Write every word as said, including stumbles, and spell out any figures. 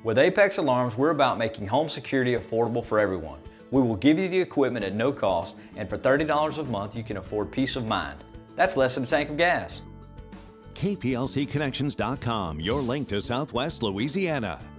With Apex Alarms, we're about making home security affordable for everyone. We will give you the equipment at no cost, and for thirty dollars a month you can afford peace of mind. That's less than a tank of gas. K P L C Connections dot com, your link to Southwest Louisiana.